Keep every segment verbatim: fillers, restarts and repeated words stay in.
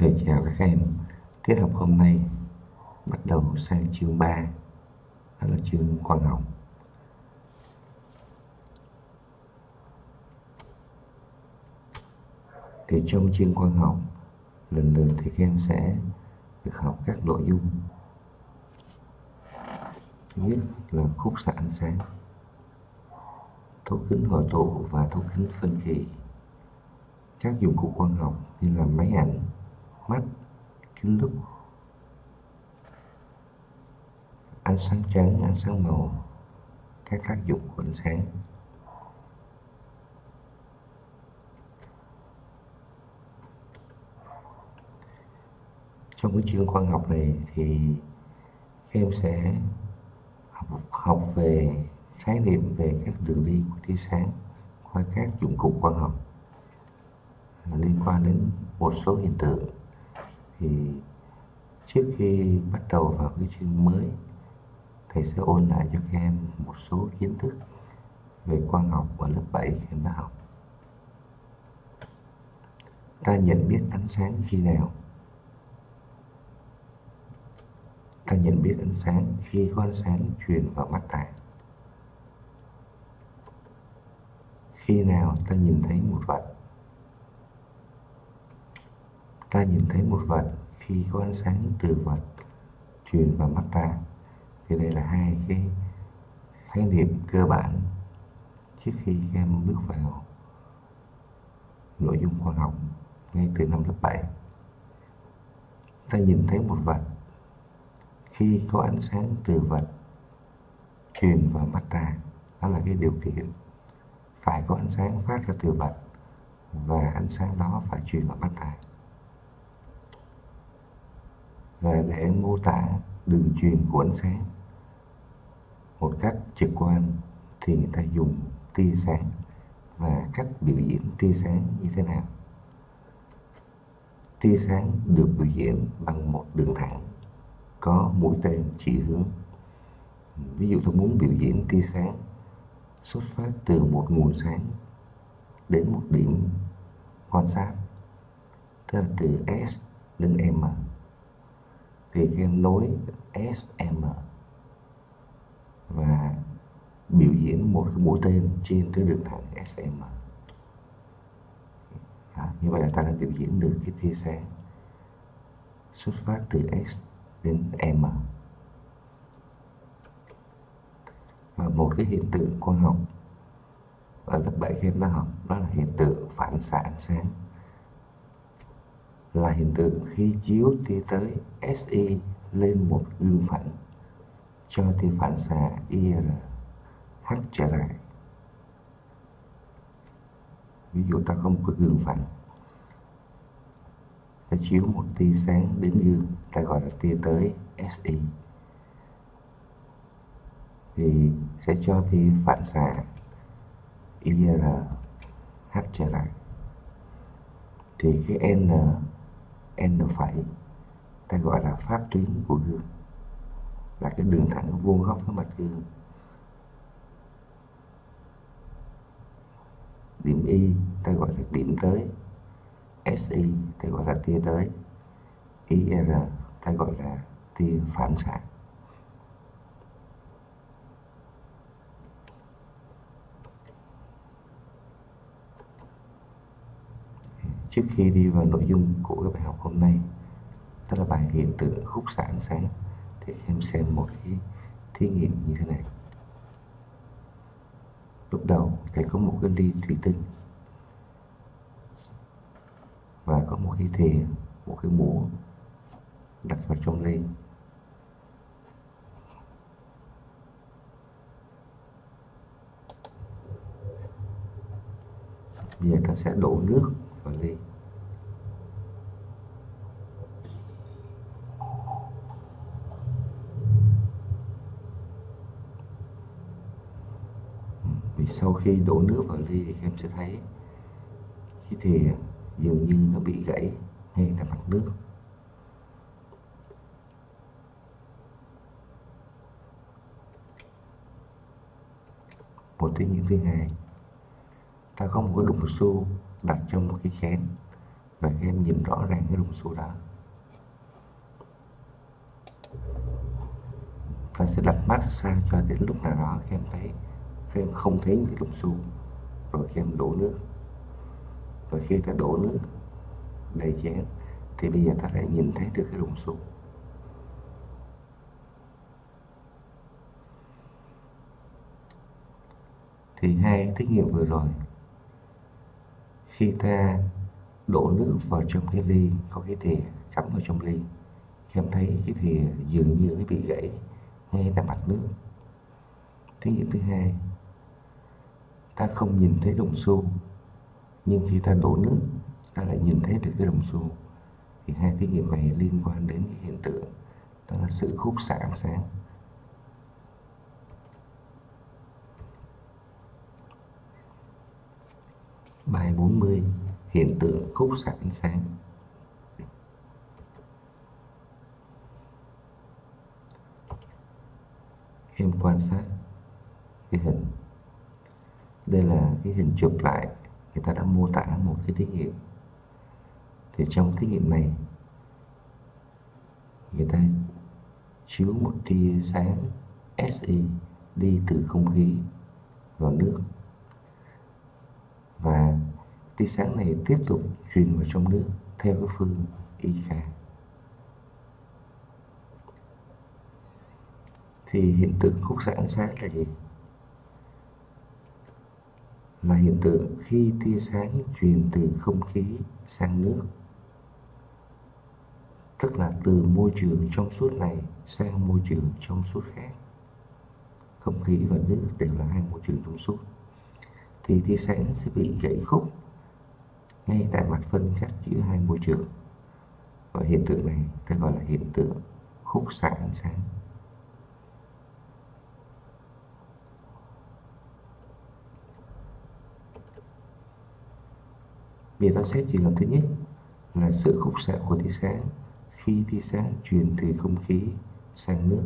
Thầy chào các em. Tiết học hôm nay bắt đầu sang chương ba, đó là chương quang học. Thì trong chương quang học, lần lượt thì các em sẽ được học các nội dung. Thứ nhất là khúc xạ ánh sáng, thấu kính hội tụ và thấu kính phân kỳ, các dụng cụ quang học như là máy ảnh, mắt, kính lúp, ánh sáng trắng, ánh sáng màu, các tác dụng của ánh sáng. Trong cái chương quang học này thì các em sẽ học, học về khái niệm về các đường đi của tia sáng qua các dụng cụ quang học liên quan đến một số hiện tượng. Thì trước khi bắt đầu vào cái chương mới, thầy sẽ ôn lại cho các em một số kiến thức về quang học ở lớp bảy các em đã học. Ta nhận biết ánh sáng khi nào? Ta nhận biết ánh sáng khi có ánh sáng truyền vào mắt ta. Khi nào ta nhìn thấy một vật? Ta nhìn thấy một vật khi có ánh sáng từ vật truyền vào mắt ta. Thì đây là hai cái khái niệm cơ bản trước khi các em bước vào nội dung khoa học ngay từ năm lớp bảy. Ta nhìn thấy một vật khi có ánh sáng từ vật truyền vào mắt ta, đó là cái điều kiện phải có ánh sáng phát ra từ vật và ánh sáng đó phải truyền vào mắt ta. Và để mô tả đường truyền của ánh sáng một cách trực quan thì người ta dùng tia sáng và cách biểu diễn tia sáng như thế nào. Tia sáng được biểu diễn bằng một đường thẳng có mũi tên chỉ hướng. Ví dụ tôi muốn biểu diễn tia sáng xuất phát từ một nguồn sáng đến một điểm quan sát, tức là từ S đến M, thì các em nối S M và biểu diễn một cái mũi tên trên cái đường thẳng S M. À, như vậy là ta đã biểu diễn được cái tia sáng xuất phát từ S đến M. Và một cái hiện tượng quang học ở lớp bảy các em đã học, đó là hiện tượng phản xạ ánh sáng. Là hiện tượng khi chiếu tia tới S I lên một gương phẳng cho tia phản xạ I R H trở lại. Ví dụ ta có một cái gương phẳng, ta chiếu một tia sáng đến gương, ta gọi là tia tới S I, thì sẽ cho tia phản xạ I R H trở lại. Thì cái N N phẩy ta gọi là pháp tuyến của gương, là cái đường thẳng vuông góc với mặt gương. Điểm Y ta gọi là điểm tới, S I ta gọi là tia tới, I R ta gọi là tia phản xạ. Trước khi đi vào nội dung của cái bài học hôm nay, đó là bài hiện tượng khúc xạ ánh sáng, thì em xem một cái thí nghiệm như thế này. Lúc đầu thầy có một cái ly thủy tinh và có một cái thìa, một cái muỗng đặt vào trong ly. Bây giờ ta sẽ đổ nước vào ly. Vì sau khi đổ nước vào ly thì các em sẽ thấy cái thìa dường như nó bị gãy ngay tại mặt nước. Một thí nghiệm thứ hai, ta có một cái đục cao su đặt trong một cái chén và các em nhìn rõ ràng cái đồng xu đó. Ta sẽ đặt mắt sao cho đến lúc nào đó các em thấy, các em không thấy những cái đồng xu, rồi các em đổ nước. Và khi ta đổ nước đầy chén thì bây giờ ta lại nhìn thấy được cái đồng xu. Thì hai thí nghiệm vừa rồi, khi ta đổ nước vào trong cái ly, có cái thìa cắm vào trong ly, em thấy cái thìa dường như nó bị gãy ngay tại mặt nước. Thí nghiệm thứ hai, ta không nhìn thấy đồng xu, nhưng khi ta đổ nước, ta lại nhìn thấy được cái đồng xu. Thì hai thí nghiệm này liên quan đến cái hiện tượng đó là sự khúc xạ ánh sáng. Bài bốn mươi, hiện tượng khúc xạ ánh sáng. Em quan sát cái hình. Đây là cái hình chụp lại, người ta đã mô tả một cái thí nghiệm. Thì trong thí nghiệm này, người ta chiếu một tia sáng ét i đi từ không khí vào nước, và tia sáng này tiếp tục truyền vào trong nước theo cái phương i ca. Thì hiện tượng khúc xạ ánh sáng là gì? Là hiện tượng khi tia sáng truyền từ không khí sang nước, tức là từ môi trường trong suốt này sang môi trường trong suốt khác. Không khí và nước đều là hai môi trường trong suốt. Thì tia sáng sẽ bị gãy khúc ngay tại mặt phân cách giữa hai môi trường. Và hiện tượng này ta gọi là hiện tượng khúc xạ ánh sáng. Bây giờ ta xét trường hợp thứ nhất là sự khúc xạ của tia sáng khi tia sáng truyền từ không khí sang nước.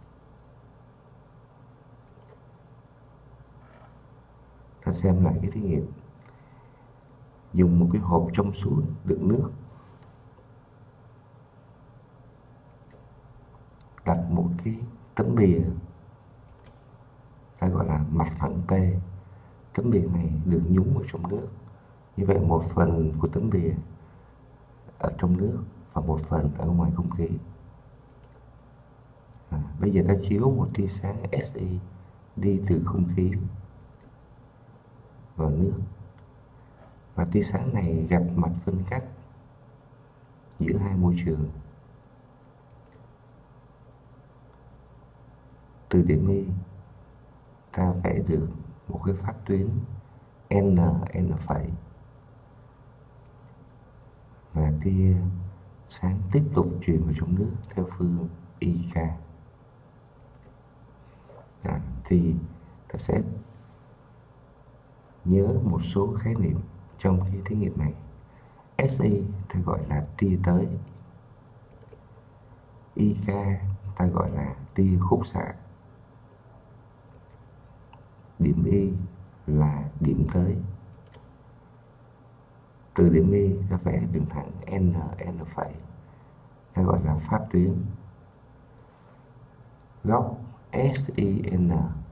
Ta xem lại cái thí nghiệm. Dùng một cái hộp trong suốt đựng nước, đặt một cái tấm bìa, ta gọi là mặt phẳng P. Tấm bìa này được nhúng vào trong nước. Như vậy một phần của tấm bìa ở trong nước và một phần ở ngoài không khí. À, bây giờ ta chiếu một tia sáng ét i đi từ không khí vào nước, và tia sáng này gặp mặt phân cách giữa hai môi trường. Từ điểm Y, ta vẽ được một cái pháp tuyến N, N phẩy, và tia sáng tiếp tục truyền vào trong nước theo phương i ca. À, thì ta sẽ nhớ một số khái niệm trong cái thí nghiệm này. ét i ta gọi là tia tới, i ca ta gọi là tia khúc xạ, điểm Y là điểm tới. Từ điểm Y ta vẽ đường thẳng N, N phẩy, ta gọi là pháp tuyến. Góc sin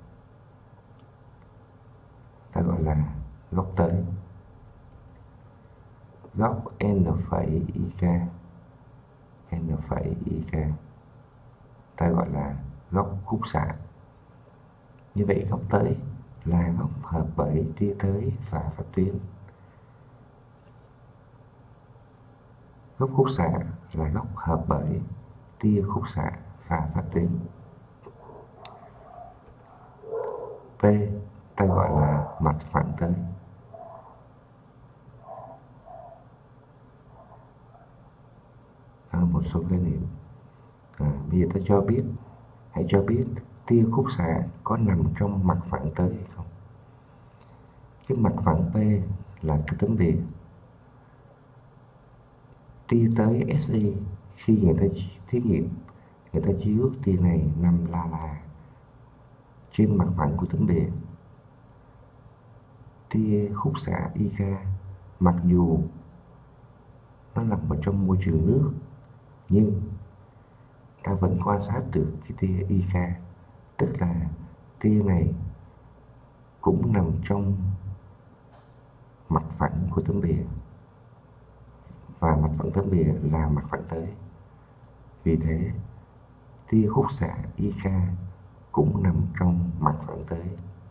ta gọi là góc tới. Góc N phẩy ik, N phẩy ik ta gọi là góc khúc xạ. Như vậy góc tới là góc hợp bởi tia tới và pháp tuyến. Góc khúc xạ là góc hợp bởi tia khúc xạ và pháp tuyến. P ta gọi là mặt phẳng tới. Đó là một số khái niệm. À, bây giờ ta cho biết, hãy cho biết tia khúc xạ có nằm trong mặt phẳng tới hay không. Cái mặt phẳng P là cái tấm bìa. Tia tới ét i, khi người ta thí nghiệm, người ta chiếu tia này nằm la là trên mặt phẳng của tấm bìa. Tia khúc xạ i ca, mặc dù nằm ở trong môi trường nước, nhưng ta vẫn quan sát được cái tia i ca, tức là tia này cũng nằm trong mặt phẳng của tấm bìa, và mặt phẳng tấm bìa là mặt phẳng tới. Vì thế tia khúc xạ i ca cũng nằm trong mặt phẳng tới.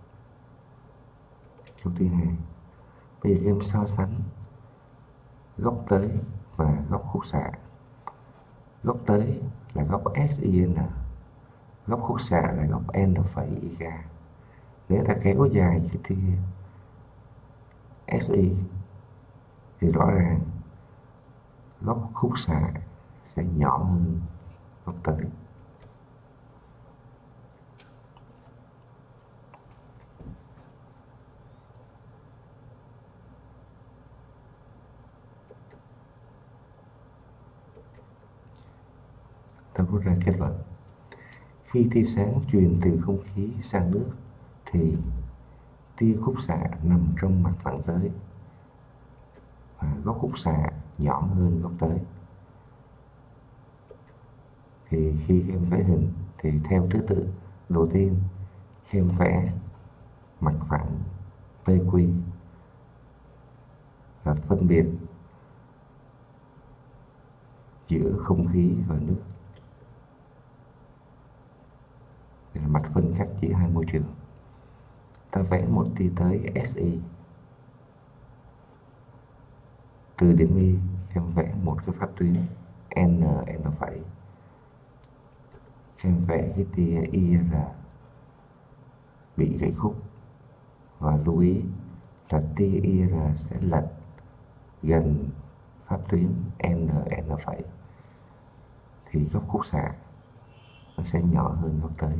Câu thứ hai, bây giờ em so sánh góc tới và góc khúc xạ. Góc tới là góc sin, góc khúc xạ là góc n phẩy i ca. Nếu ta kéo dài cái tia si thì rõ ràng góc khúc xạ sẽ nhỏ hơn góc tới. Ta rút ra kết luận, khi tia sáng truyền từ không khí sang nước thì tia khúc xạ nằm trong mặt phẳng tới và góc khúc xạ nhỏ hơn góc tới. Thì khi em vẽ hình thì theo thứ tự, đầu tiên em vẽ mặt phẳng pê quy và phân biệt giữa không khí và nước. Đây là mặt phân cách giữa hai môi trường. Ta vẽ một tia tới si. Từ điểm Y em vẽ một cái pháp tuyến N, N phẩy. Em vẽ cái tia i rờ bị gãy khúc, và lưu ý là tia i rờ sẽ lệch gần pháp tuyến N, N phẩy thì góc khúc xạ nó sẽ nhỏ hơn góc tới.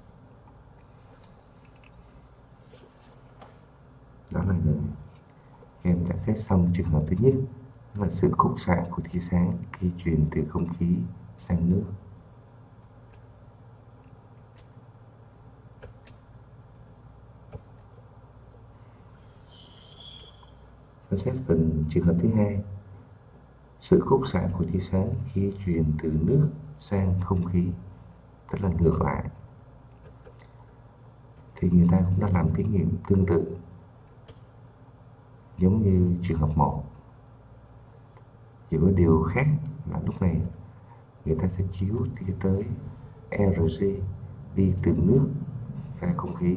Đó là em đã xét xong trường hợp thứ nhất, là sự khúc xạ của tia sáng khi truyền từ không khí sang nước. Và xét phần trường hợp thứ hai, sự khúc xạ của tia sáng khi truyền từ nước sang không khí, tức là ngược lại. Thì người ta cũng đã làm thí nghiệm tương tự giống như trường hợp một. Chỉ có điều khác là lúc này người ta sẽ chiếu tia tới rờ giê đi từ nước ra không khí,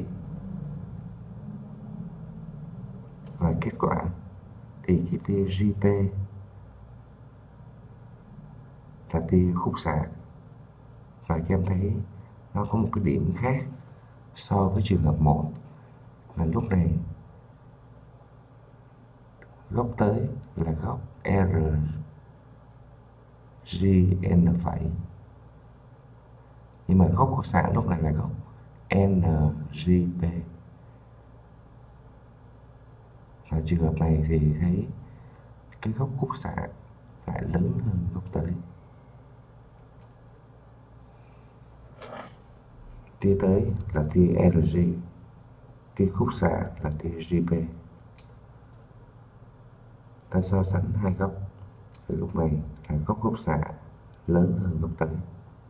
và kết quả thì cái tia giê pê là tia khúc xạ. Và các em thấy nó có một cái điểm khác so với trường hợp một, là lúc này góc tới là góc rờ giê en phẩy, nhưng mà góc khúc xạ lúc này là góc en giê pê. Và trường hợp này thì thấy cái góc khúc xạ lại lớn hơn góc tới. Tia tới là tia rờ giê, tia khúc xạ là tia giê pê. Ta so sánh hai góc thì lúc này là góc khúc xạ lớn hơn góc tới.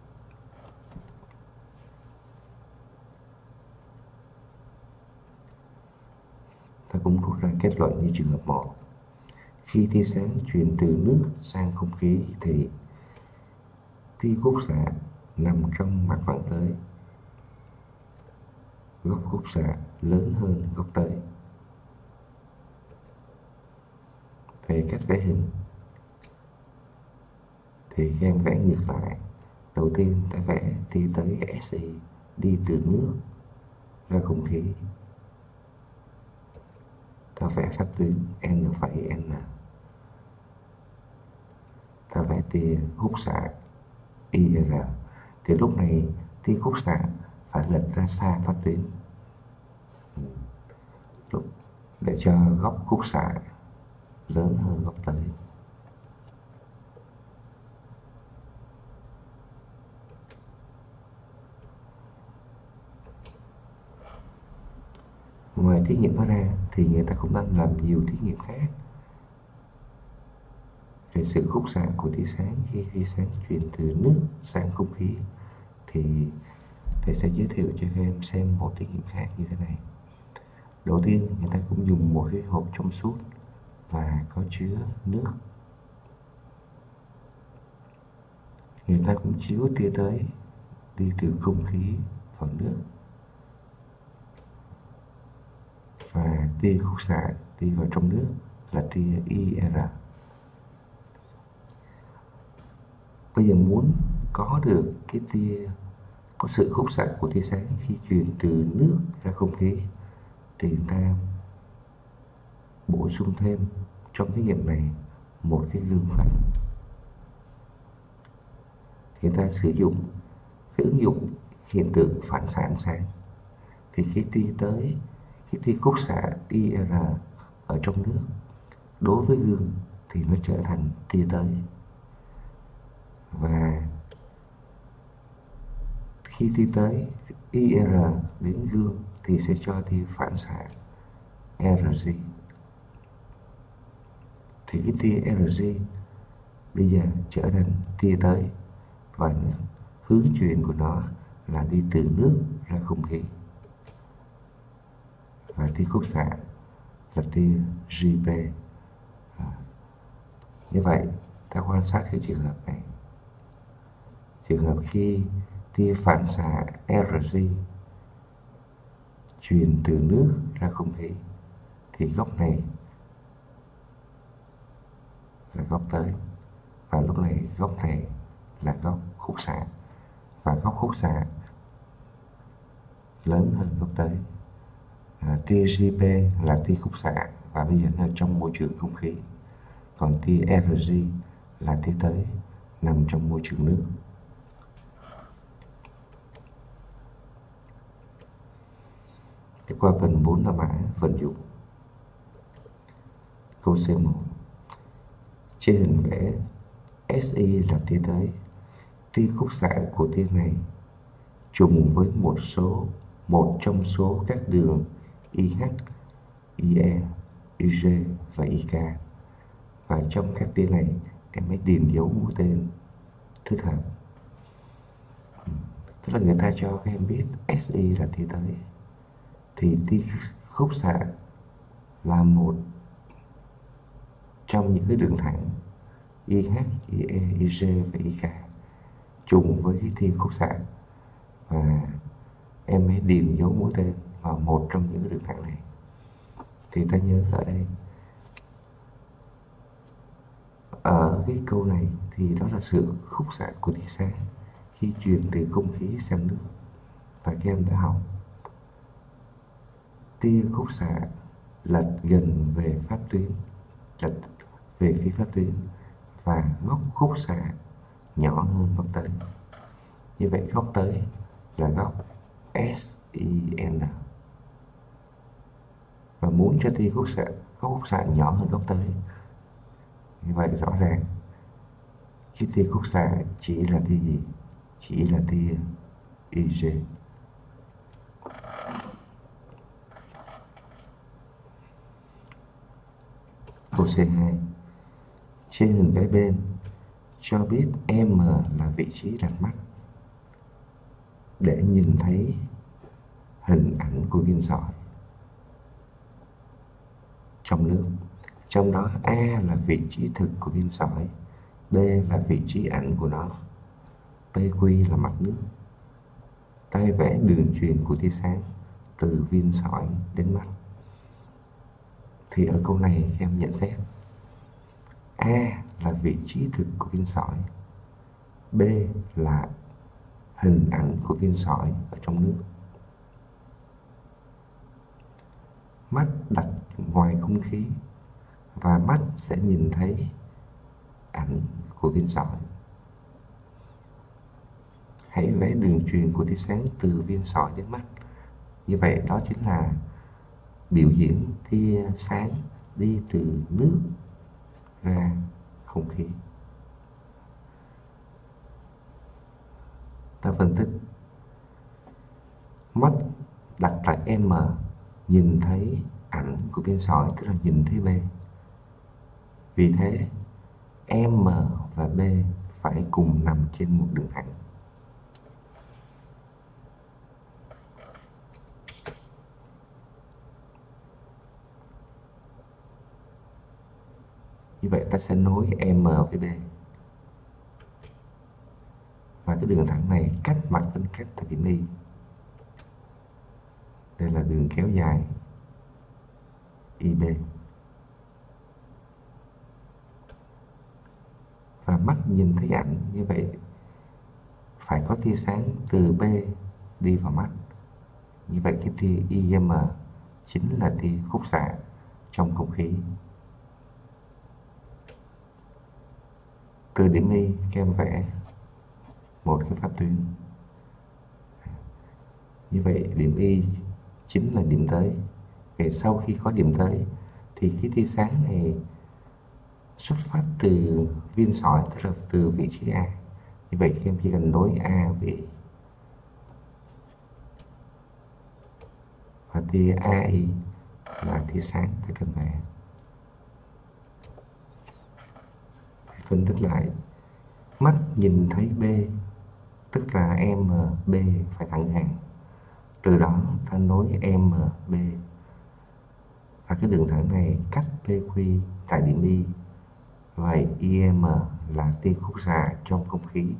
Ta cũng rút ra kết luận như trường hợp một. Khi tia sáng truyền từ nước sang không khí thì tia khúc xạ nằm trong mặt phẳng tới, góc khúc xạ lớn hơn góc tới. Về cách vẽ hình thì các em vẽ ngược lại. Đầu tiên ta vẽ tia tới si đi từ nước ra không khí. Ta vẽ pháp tuyến N phẩy N. Ta vẽ tia khúc xạ i rờ. Thì lúc này tia khúc xạ phải lệch ra xa pháp tuyến để cho góc khúc xạ lớn hơn góc tới. Ngoài thí nghiệm đó ra thì người ta cũng đang làm nhiều thí nghiệm khác. về sự khúc xạ của tia sáng khi tia sáng truyền từ nước sang không khí, thì thầy sẽ giới thiệu cho các em xem một thí nghiệm khác như thế này. Đầu tiên, người ta cũng dùng một cái hộp trong suốt và có chứa nước. Người ta cũng chiếu tia tới đi từ không khí vào nước, và tia khúc xạ đi vào trong nước là tia i rờ. Bây giờ muốn có được cái tia có sự khúc xạ của tia sáng khi truyền từ nước ra không khí, thì người ta bổ sung thêm trong thí nghiệm này một cái gương phản. Người ta sử dụng cái ứng dụng hiện tượng phản xạ ánh sáng. Thì khi tia tới, khi tia khúc xạ i rờ ở trong nước đối với gương thì nó trở thành tia tới, và khi tia tới i rờ đến gương thì sẽ cho tia phản xạ rờ giê. Thì cái tia rờ giê bây giờ trở thành tia tới, và hướng truyền của nó là đi từ nước ra không khí, và tia khúc xạ là tia giê pê. À, như vậy ta quan sát cái trường hợp này. Trường hợp khi tia phản xạ rờ giê truyền từ nước ra không khí thì góc này là góc tới, và lúc này góc này là góc khúc xạ, và góc khúc xạ lớn hơn góc tới. À, tia giê pê là tia khúc xạ và bây giờ nó ở trong môi trường không khí, còn tia rờ giê là tia tới nằm trong môi trường nước. Thì qua phần bốn là mã vận dụng. Câu C một. Trên hình vẽ, ét i là tia tới. Tia khúc xạ của tia này trùng với một số một trong số các đường i hát, i e, i giê và i ca. Và trong các tia này em hãy điền dấu mũi tên thích hợp. Tức là người ta cho các em biết ét i là tia tới, thì tia khúc xạ là một trong những cái đường thẳng i hát, i e, i giê và i ca trùng với cái tia khúc xạ, và em hãy điền dấu mũi tên vào một trong những cái đường thẳng này. Thì ta nhớ ở đây, ở cái câu này thì đó là sự khúc xạ của tia sáng khi truyền từ không khí sang nước, và các em đã học tia khúc xạ lệch gần về pháp tuyến, lệch về phía pháp tuyến, và góc khúc xạ nhỏ hơn góc tới. Như vậy góc tới là góc sin, và muốn cho tia khúc xạ góc khúc xạ nhỏ hơn góc tới, như vậy rõ ràng cái tia khúc xạ chỉ là tia gì? Chỉ là tia i giê. Câu C hai. Trên hình vẽ bên cho biết M là vị trí đặt mắt để nhìn thấy hình ảnh của viên sỏi trong nước. Trong đó A là vị trí thực của viên sỏi, B là vị trí ảnh của nó, pê quy là mặt nước. Tay vẽ đường truyền của tia sáng từ viên sỏi đến mắt. Thì ở câu này các em nhận xét A là vị trí thực của viên sỏi, B là hình ảnh của viên sỏi ở trong nước. Mắt đặt ngoài không khí và mắt sẽ nhìn thấy ảnh của viên sỏi. Hãy vẽ đường truyền của tia sáng từ viên sỏi đến mắt. Như vậy đó chính là biểu diễn tia sáng đi từ nước ra không khí. Ta phân tích. Mắt đặt tại M nhìn thấy ảnh của viên sỏi, tức là nhìn thấy B. Vì thế M và B phải cùng nằm trên một đường thẳng. Như vậy ta sẽ nối M với B. Và cái đường thẳng này cách mặt phân cách tại điểm Y. Đây là đường kéo dài i bê. Và mắt nhìn thấy ảnh, như vậy phải có tia sáng từ B đi vào mắt. Như vậy cái tia i em chính là tia khúc xạ trong không khí. Từ điểm Y các em vẽ một cái pháp tuyến. Như vậy điểm Y chính là điểm tới. Vậy sau khi có điểm tới thì cái tia sáng này xuất phát từ viên sỏi, tức là từ vị trí A. Như vậy các em chỉ cần nối A với và tia a i là tia sáng ta cần vẽ. Phân tích lại, mắt nhìn thấy B tức là M B phải thẳng hàng. Từ đó ta nối M B và cái đường thẳng này cách pê quy tại điểm Y. Vậy i em là tia khúc xạ trong không khí.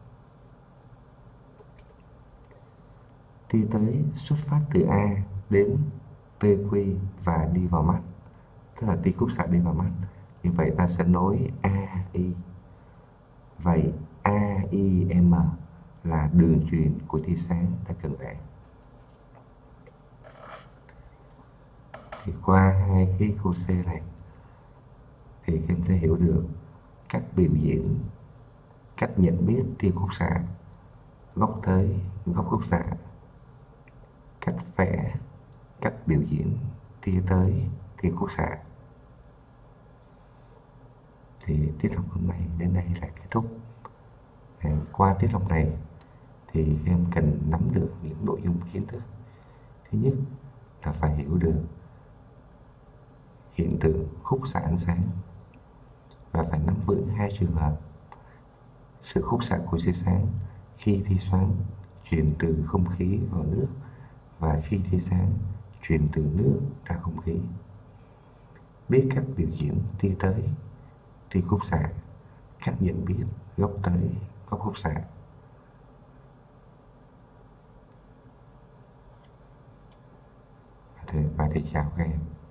Tia tới xuất phát từ A đến pê quy và đi vào mắt, tức là tia khúc xạ đi vào mắt. Như vậy ta sẽ nối a i. Vậy a i em là đường truyền của tia sáng ta cần vẽ. Thì qua hai cái câu C này thì các em sẽ hiểu được cách biểu diễn, cách nhận biết tia khúc xạ, góc tới, góc khúc xạ, cách vẽ, cách biểu diễn tia tới, tia khúc xạ. Thì tiết học hôm nay đến đây là kết thúc. Qua tiết học này thì các em cần nắm được những nội dung kiến thức. Thứ nhất là phải hiểu được hiện tượng khúc xạ ánh sáng và phải nắm vững hai trường hợp: sự khúc xạ của tia sáng khi tia sáng truyền từ không khí vào nước và khi tia sáng truyền từ nước ra không khí. Biết cách biểu diễn tia tới, tia khúc xạ, cách nhận biết góc tới, góc khúc xạ. Và thầy chào các em.